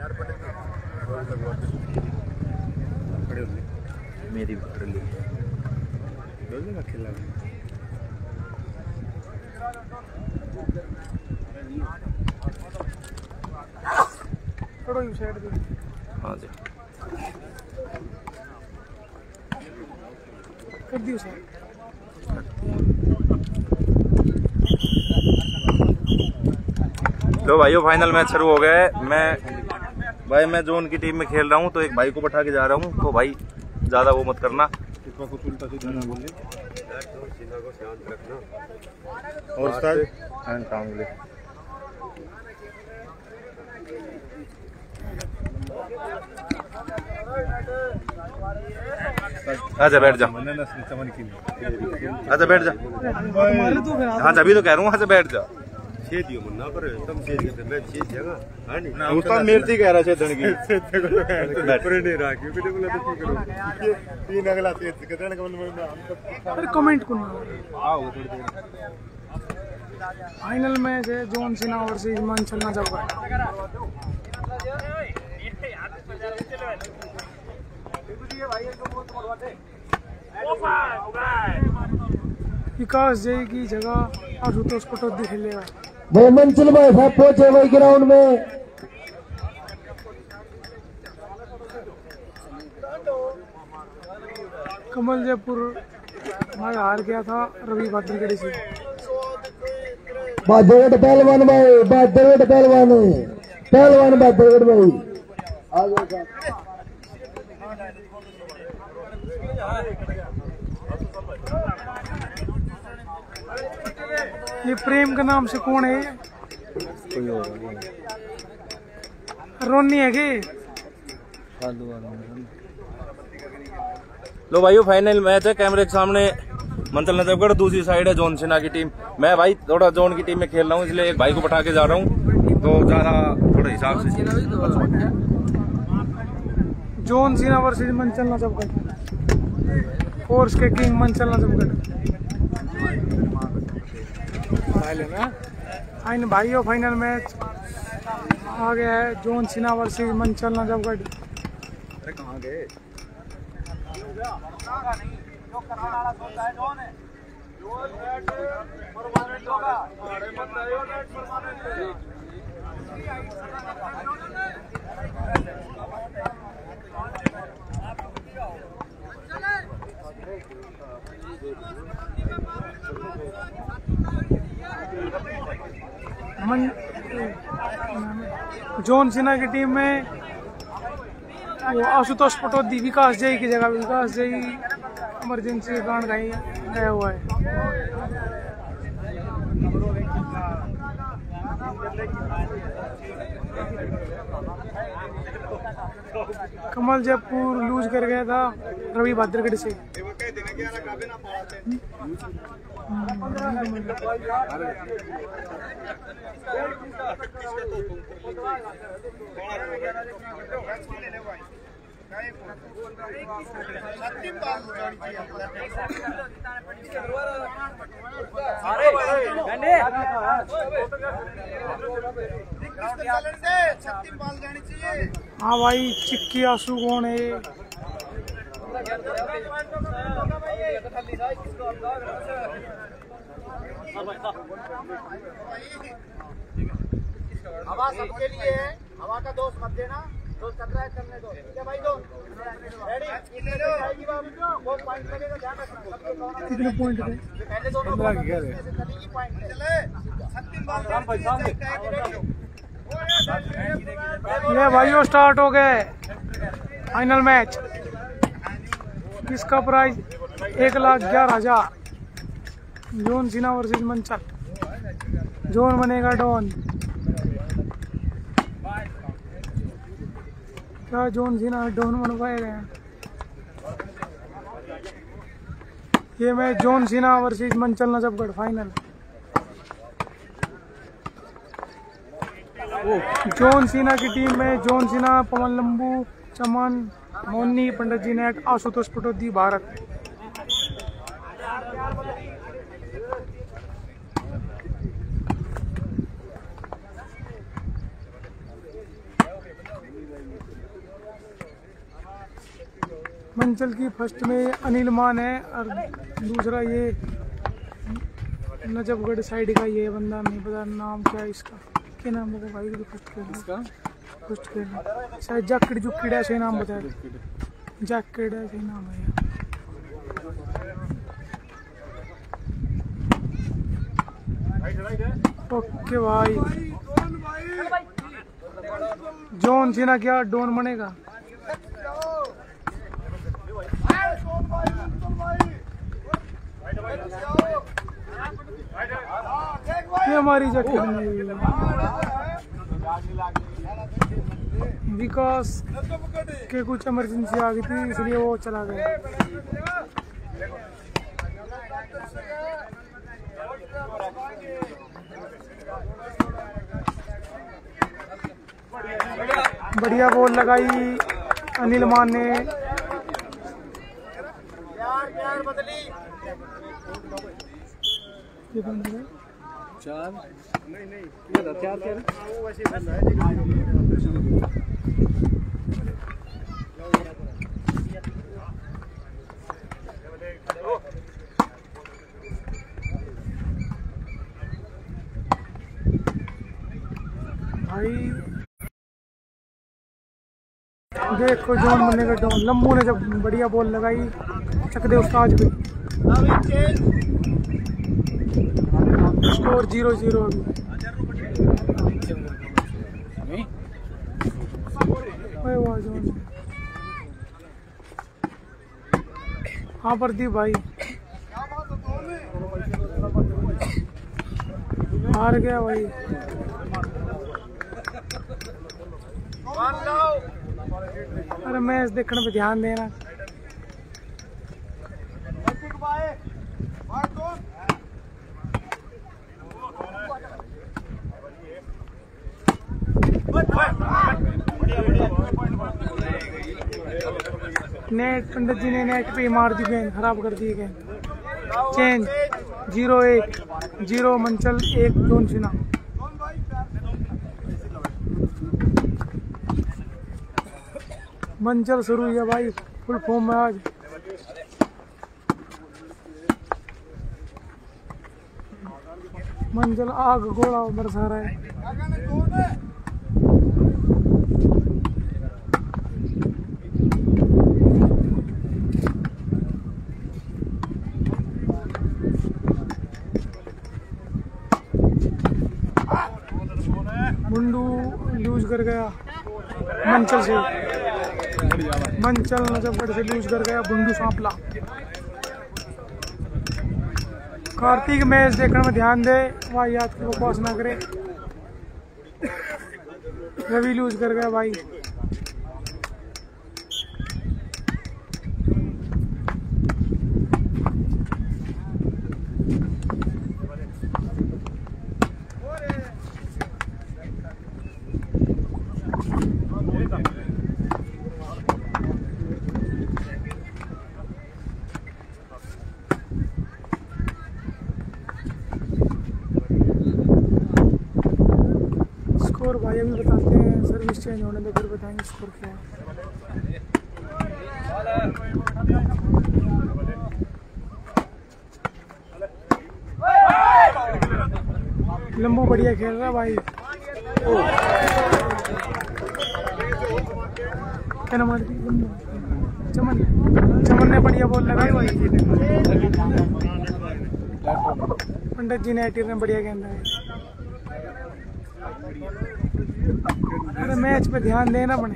मेरी पकड़ ली खिला हाँ जी कर दियो सर। लो भाइयों फाइनल मैच शुरू हो गया है। मैं जोन की टीम में खेल रहा हूँ तो एक भाई को बैठा के जा रहा हूँ, तो भाई ज्यादा वो मत करना और आजा बैठ जा, आजा बैठ जा। हाँ तभी तो कह रहा हूँ, आजा बैठ जा। उस्ताद मिर्ची कह रहा है कमेंट को फाइनल मैच है John Cena versus Himachal Najafgarh. Vikas Jai की जगह आशुतोष पटौदी खेलेगा। हिमांचल भाई साहब पहुंचे वही ग्राउंड में। कमल जयपुर भाई हार गया था रवि भाद्रगढ़ से। भाद्रगढ़ पहलवान भाई, भाद्रगढ़ पहलवान भाद्रगढ़ भाई आगे। ये प्रेम के नाम से कौन है? रोनी है कि? लो भाइयों फाइनल मैच है, कैमरे के सामने हिमांचल नजफगढ़, दूसरी साइड है जॉन सिन्हा की टीम। मैं भाई थोड़ा जॉन की टीम में खेल रहा हूँ, इसलिए एक भाई को बैठा के जा रहा हूँ, तो ज्यादा थोड़ा हिसाब से। John Cena versus Himachal Najafgarh, force के किंग हिमांचल नजफगढ़। फाइनल भाइयों फाइनल मैच आ गया है John Cena versus Himachal Najafgarh. कहाँ गए? जॉन सिन्हा की टीम में वो आशुतोष पटौदी, विकास जय की जगह विकास जय इमरजेंसी के कारण कहीं गया हुआ है। कमल जयपुर लूज कर गया था रवि भाद्रगढ़ से। हाँ भाई चिक्की आंसू कौन है? हवा सबके लिए है, हवा का दोस्त मत देना, दोस्त कर रहा है करने दो, ठीक है भाई? दो रेडी, वो पॉइंट लगेगा, ध्यान रखना। कितने पॉइंट है? पहले दोनों पॉइंट चले। ये भाइयों स्टार्ट हो गए फाइनल मैच। किसका prize 1,11,000। John Cena versus Himachal. John बनेगा डॉन। क्या जॉन सिन्हा डॉन बन पाएगा? ये match John Cena versus Himachal Najafgarh final. John Cena की टीम में जॉन सिन्हा, पवन लंबू, चमन, मोनी, पंडित जी नायक, आशुतोष पटौदी, भारत। मंचल की फर्स्ट में अनिल मान है और दूसरा ये नजफगढ़ साइड का ये बंदा, नहीं पता नाम क्या है इसका, क्या नाम होगा भाई जो फर्स्ट खेल फर्स्ट खेल शायद जैकेट जुकेट ऐसे नाम बताया, जैकेट ऐसे नाम है। ओके भाई जॉन सीना क्या डॉन बनेगा? ये हमारी जगह विकास के कुछ इमरजेंसी आ गई थी इसलिए वो चला गया। बढ़िया बॉल लगाई अनिल मान ने। चार भाई देखो जॉन बनने का डॉन। लम्बू ने जब बढ़िया बॉल लगाई चक दे उसका आज भी। स्कोर 0-0 अभी। वाह जॉन। हाँ प्रदीप भाई हार गया भाई। अरे मैच देखने पे ध्यान देना। नेट पंडित जी ने नेट पे मार दी गेंद, खराब कर दी गेंद। Change 0-1 0 Manchal 1 John Cena. Manchal शुरू हुई है भाई फुल फॉर्म में आज। मंचल आग गोला बरसा रहा है। मुंडू लूज कर गया मंचल से। मंचल नजफगढ़ से लूज कर गया बुंडू सांपला। कार्तिक मैच देखने में ध्यान दे, वह याद की बकवास ना करे। रवि लूज कर गया भाई। स्कोर भाई अभी बताते हैं, सर्विस चेंज होने दो फिर बताएंगे स्कोर क्या है। लंबू बढ़िया खेल रहा है भाई। क्या नाम है? चमन। चमन ने बढ़िया बॉल लगाई भाई। पंडित जी ने ने बढ़िया गेंद लगाई। अरे मैच पे ध्यान देना पड़े।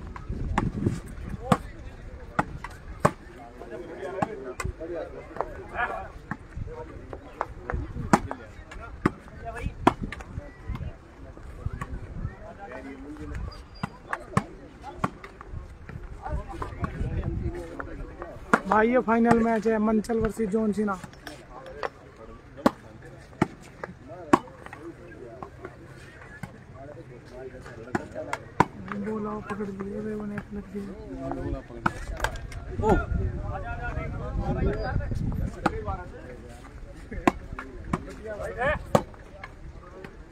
भाई ये फाइनल मैच है मंचल वर्सेस जॉन सिन्हा। बोला पकड़ दिए ने लग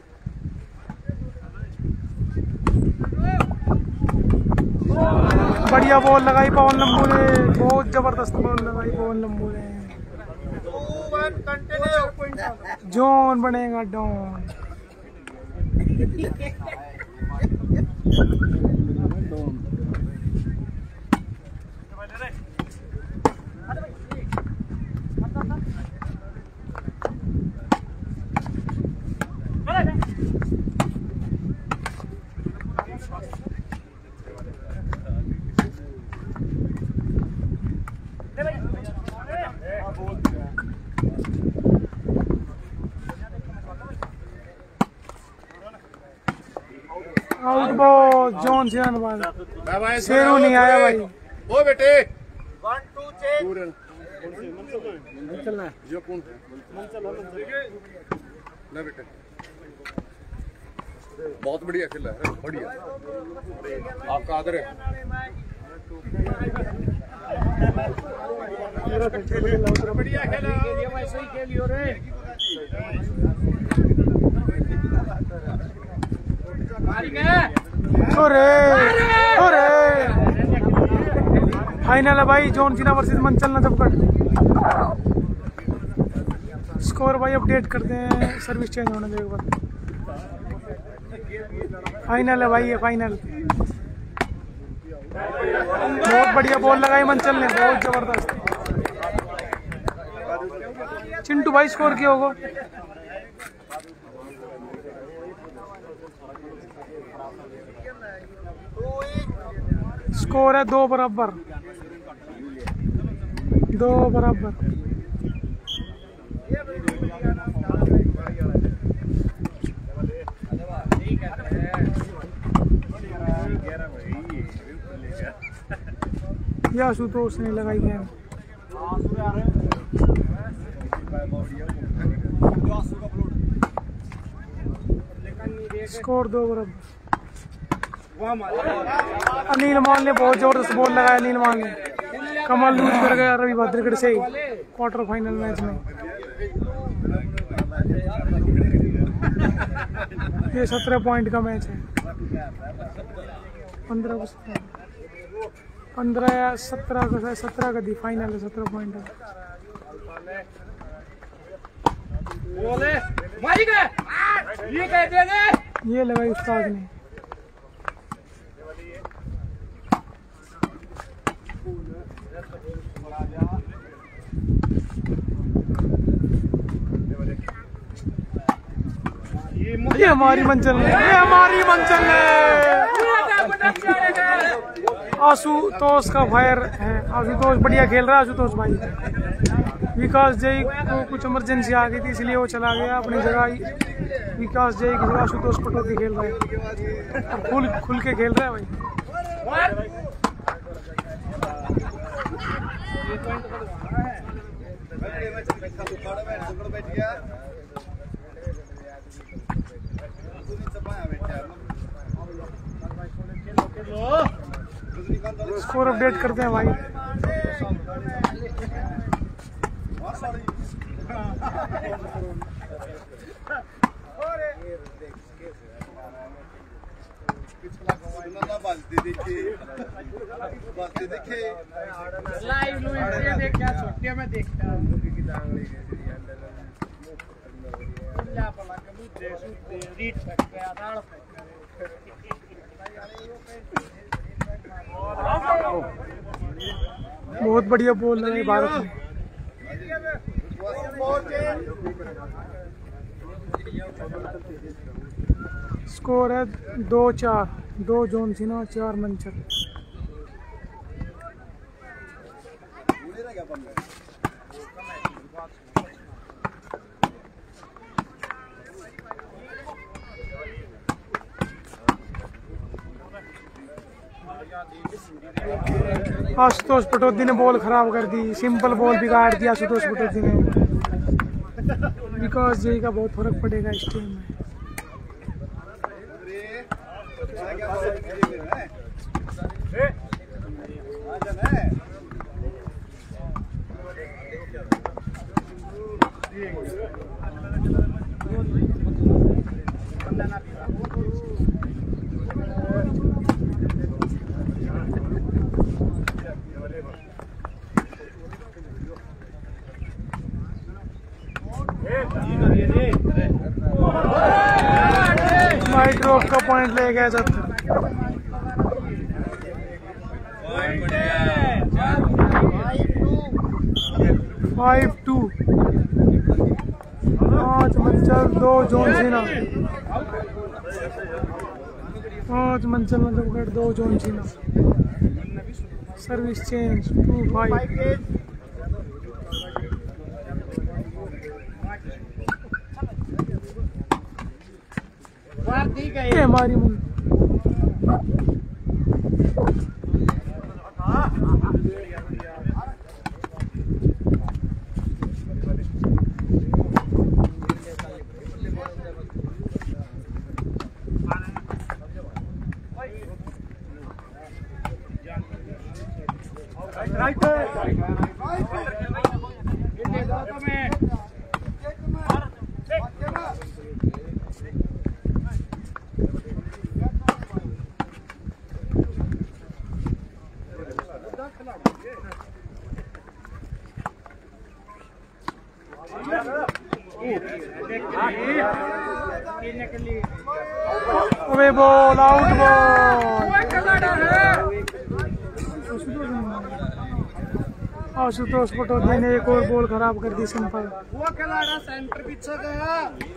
दिया। बढ़िया बॉल लगाई पवन लंबू ने, बहुत जबरदस्त बॉल लगाई पवन लंबू ने। 2-1 कंटिन्यू। जॉन बनेगा don. Out ball John Cena ball. Sheru नहीं आया भाई। ओ बेटे 1-2 चेक। चलना है जो कौन ना बेटे बहुत बढ़िया खेला है, बढ़िया आपका आदर है। बढ़िया खेला, वैसे ही खेलियो रे। फाइनल है भाई, John Cena versus Manchal Najafgarh. Score भाई अपडेट करते हैं सर्विस चेंज होने के बाद। फाइनल है भाई, ये फाइनल। बहुत बढ़िया बॉल लगाई मंचल ने, बहुत जबरदस्त। चिंटू भाई स्कोर किया होगा। स्कोर है 2 बराबर। या आशुतोष ने लगाई गेंद। स्कोर 2 बराबर। अनिल मान ने बहुत जबरदस्त बॉल लगाया। अनिल मान ने कमल लूज कर गया रवि भद्रगढ़ से क्वार्टर फाइनल मैच में। ये 17 पॉइंट का मैच है। 15 या 17 का दी फाइनल है। 17 पॉइंट है। ये लगाई उस्ताद ने। ये हमारी मंचल है, ये हमारी मंचल है। आशुतोष का फायर है। आशुतोष बढ़िया खेल रहा है। आशुतोष भाई, विकास जय को कुछ इमरजेंसी आ गई थी इसलिए वो चला गया अपनी जगह। विकास जय की जगह आशुतोष पटौदी खेल रहे हैं और खुल के खेल रहे हैं भाई। स्कोर अपडेट करते हैं भाई। लाइव देखा छोटिया में देखता बहुत बढ़िया बॉल लगाई भारत ने। स्कोर है 2-4। 2 जॉन सिन्हा, 4 मंचल। आशुतोष पटौदी ने बॉल खराब कर दी। सिंपल बॉल बिगाड़ दिया आशुतोष पटौदी ने। विकास जी का बहुत फर्क पड़ेगा इस टीम में। पॉइंट ले गए 77। 5-2। 5 Manchal 2 John Cena. 5 Manchal Najafgarh 2 John Cena. Service change 2-5। ये हमारी मुल्क अबे ball out ball. Ashutosh Pataudi ने एक और बॉल खराब कर दी सिंपल। वो खिलाड़ा सेंटर पीछे गया।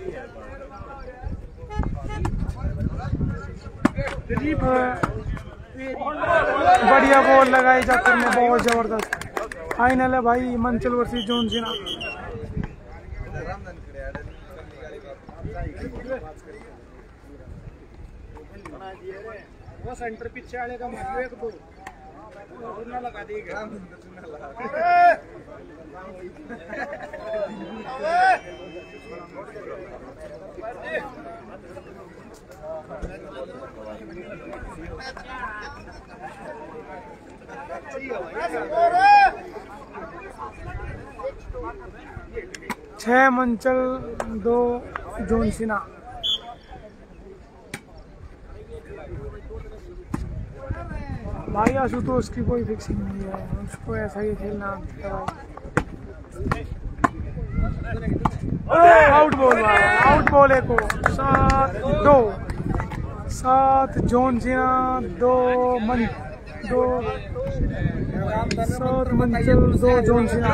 बढ़िया बॉल लगाई जाकर में, बहुत जबरदस्त फाइनल है भाई, मंचल वर्सेस जोनसीना। वो सेंटर पीछे वाले का मार एक दो ना लगा देगा। छह मंचल 2 जोनसीना। भाई आशुतोष की कोई फिक्सिंग नहीं है, उसको ऐसा ही खेलना है भाई। आउट बॉल, आउट बॉल एक को 7-2। 7 जोनसीना 2 7 मंचल 2 जोनसीना।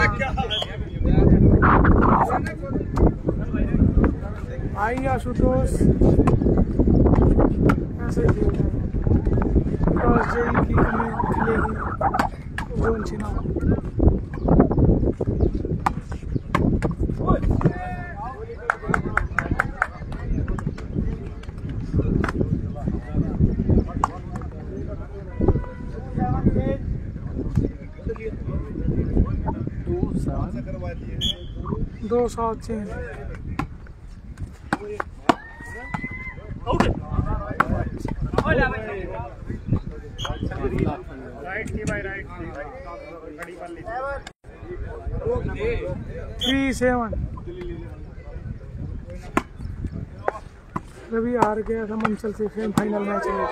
भाई आशुतोष ऐसे खेलना है, जेई की कमी खेलेगी जोनसीना। दो 7 चेंज। राइट की भाई, राइट 3-7। रवि हार गया था मंचल से फाइनल मैच में।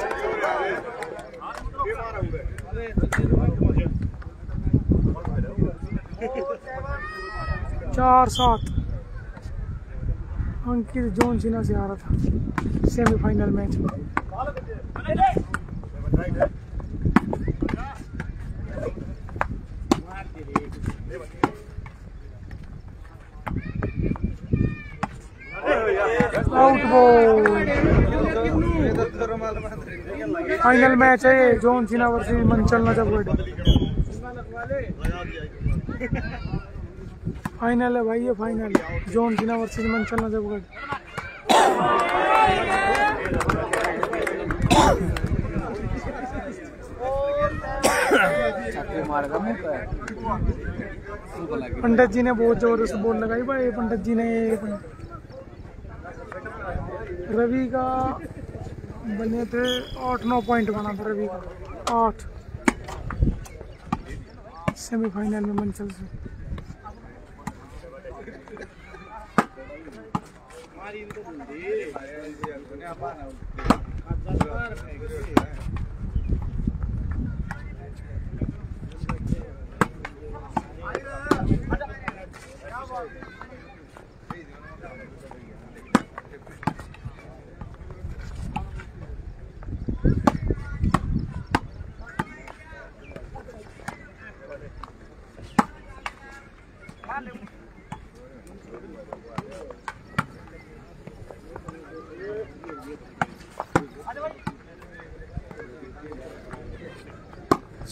4-7। अंकित जोनसीना से हारा था सेमीफाइनल मैच में। Out ball. फाइनल मैच है John Cena versus Manchal Najafgarh. Final है भाई, ये final John Cena versus Manchal Najafgarh. Pandit ji ने बहुत जबरदस्त बॉल लगाई भाई। पंडित जी ने रवि का बने थे 8-9 पॉइंट बना था रवि का। 8 सेमीफाइनल में मंचल से।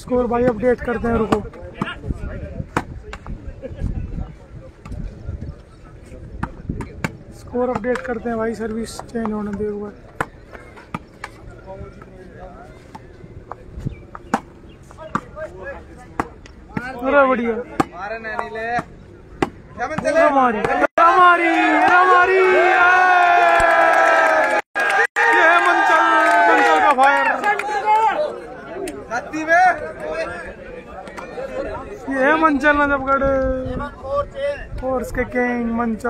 स्कोर भाई अपडेट करते हैं, रुको। स्कोर अपडेट करते हैं भाई, सर्विस चेंज होने दे एक बार। पूरा बढ़िया हमारी हमारी हमारी ये मंचल का फायर, ये मंचल नजफगढ़ फोर्स के किंग मंचल।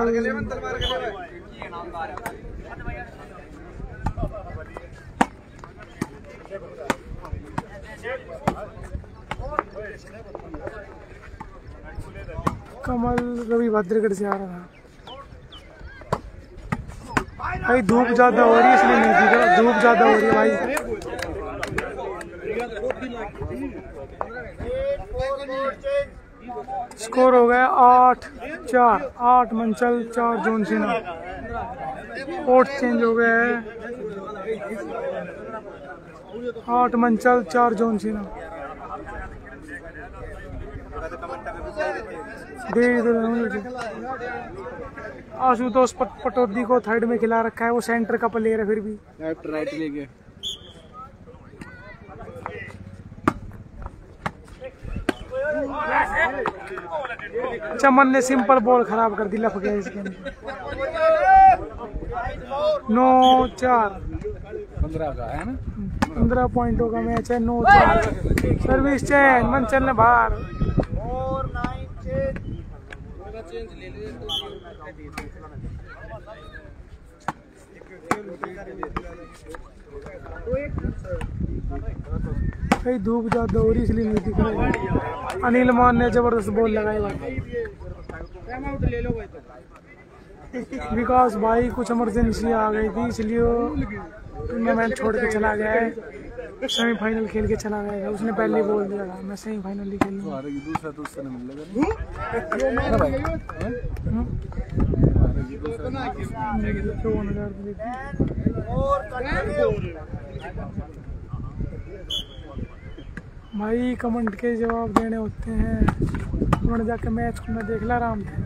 कमल रवि भद्रगढ़ से आ रहा था भाई। धूप ज्यादा हो रही है इसलिए नहीं दिख रहा, धूप ज्यादा हो रही है भाई। स्कोर हो गया 8-4, 8 Manchal 4 John Cena. Court change हो गया है, 8 मंचल 4 जोन सिन्हा। आशुतोष पटौदी को थर्ड में खिला रखा है, वो सेंटर का प्लेयर है फिर भी। लेफ्ट राइट लेके चमन ने सिंपल बॉल खराब कर दी, लप गया इसके अंदर। 9-4 15 का है ना, 15 पॉइंटों का मैच है। 9-4 सर्विस चेंज, मंचल ने बाहर। कहीं धूप ज्यादा हो रही इसलिए नहीं दिख रहा। अनिल मान ने जबरदस्त बॉल लगाई भाई। विकास भाई कुछ इमरजेंसी आ गई थी इसलिए टूर्नामेंट छोड़ के चला गया है। सेमीफाइनल खेल के चला गया था, उसने पहले बोल दिया था मैं सेमीफाइनल ही खेलूंगा। दूसरा तो उससे नहीं मिलेगा भाई। कमेंट के जवाब देने होते हैं, उन्होंने जाके मैच को मैं देख ला आराम से।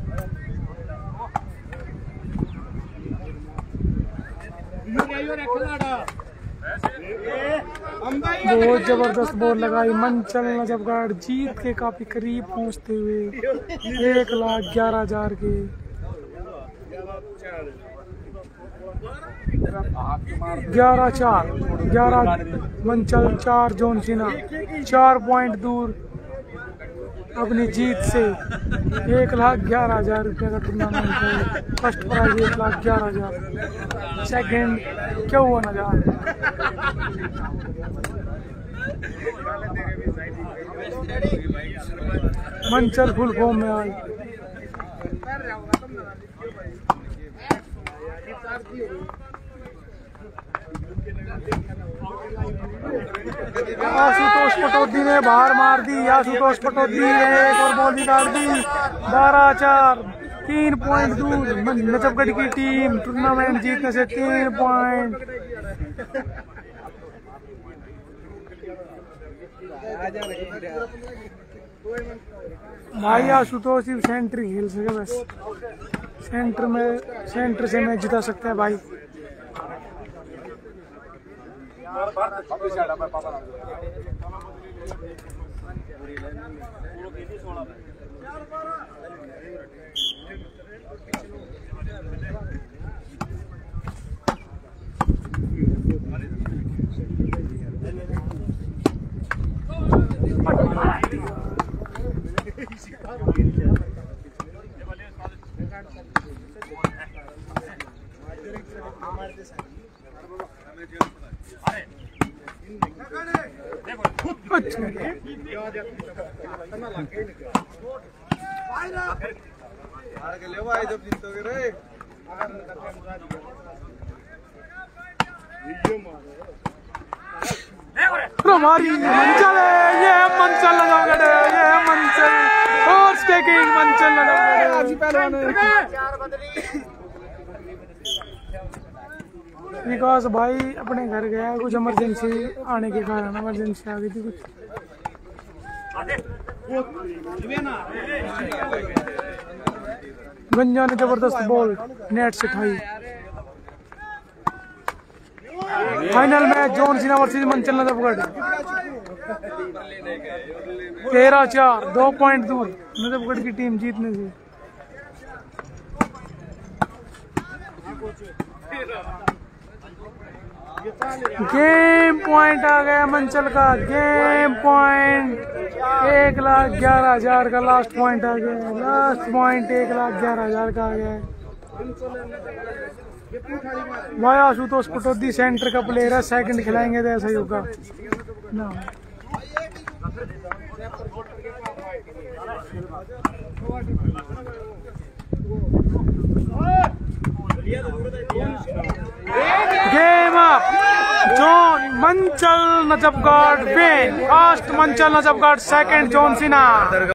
बहुत जबरदस्त बॉल लगाई मंचल नजफगढ़, जीत के काफी करीब पहुंचते हुए 1,11,000 के। 11-4 मंचल 4 जोन सिन्हा 4 पॉइंट दूर अपनी जीत से। 1,11,000 रुपये का टूर्नामेंट है। First prize 1,11,000, second 51,000। Manchal full form में आई। आशुतोष पटौदी ने बाहर मार दी। आशुतोष पटौदी ने एक और बॉल निकाल दी। 12-4 3 पॉइंट दूर नजफगढ़ की टीम टूर्नामेंट जीतने से 3 पॉइंट। भाई आशुतोष सिर्फ सेंटर खेल सके बस, सेंटर से मैच जिता सकता है भाई। हमारी मंचल है, ये मंचल नजफगढ़ है, ये मंचल फोर्स के किंग मंचल नजफगढ़। विकास भाई अपने घर गया, कुछ इमरजेंसी आने के कारण इमरजेंसी आ गई थी कुछ। गंजा ने जबरदस्त बॉल नेट से खाई। Final match John Cena versus Manchal Najafgarh. 13-4 2 point दूर नजफगढ़ की टीम जीतने से। गेम पॉइंट आ गया मंचल का। गेम पॉइंट 1,11,000 का लास्ट पॉइंट आ गया। लास्ट पॉइंट 1,11,000 का आ गया है। भाई आशुतोष पटौदी सेंटर का प्लेयर है, सेकंड खिलाएंगे तो ऐसा ही होगा ना। Game up. John Manchal Najafgarh win. First Manchal Najafgarh, second John Sinha.